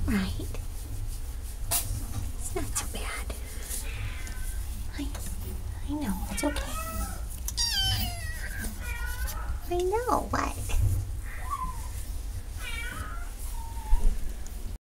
alright. It's not so bad. I know, it's okay. I know, what?